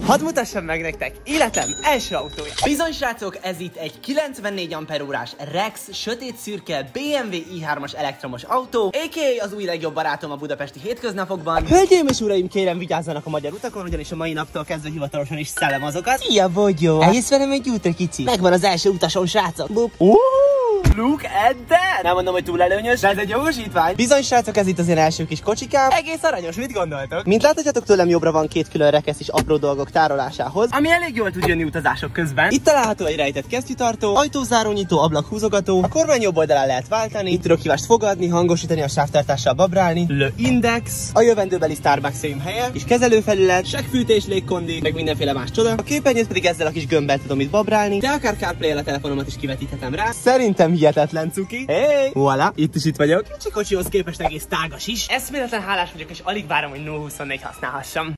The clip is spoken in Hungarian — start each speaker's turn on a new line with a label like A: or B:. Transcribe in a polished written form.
A: Hadd mutassam meg nektek életem első autója. Bizony srácok, ez itt egy 94 Ah-órás Rex sötét szürke BMW i3-as elektromos autó, a.k.a. az új legjobb barátom a budapesti hétköznapokban. Hölgyeim és uraim, kérem vigyázzanak a magyar utakon, ugyanis a mai naptól kezdve hivatalosan is szellem azokat. Szia, Bogyó! Eljössz velem egy útra, kicsi? Megvan az első utason, srácok. Look at that! Nem mondom, hogy túl előnyös, de ez egy jogosítvány. Bizony srácok, ez itt az én első kis kocsikám. Egész aranyos, mit gondoltok? Mint láthatjátok, tőlem jobbra van két külön rekesz is apró dolgok tárolásához, ami elég jól tud jönni utazások közben. Itt található egy rejtett kesztyűtartó, ajtózárónyitó, ablak-húzogató, a kormány jobb oldalán lehet váltani, itt tudok hívást fogadni, hangosítani, a sávtartással babrálni, Le Index, a jövendőbeli Starbucks-eim helye, és kezelőfelület, seggfűtés, légkondi, meg mindenféle más csoda. A képernyőt pedig ezzel a kis gömbbel tudom itt babrálni, de akár CarPlay-el a telefonomat is kivetíthetem rá. Szerintem hihetetlen cuki. Hey! Voilà, itt vagyok. Kicsi kocsihoz képest egész tágas is. Eszméletlen hálás vagyok, és alig várom, hogy 024 használhassam.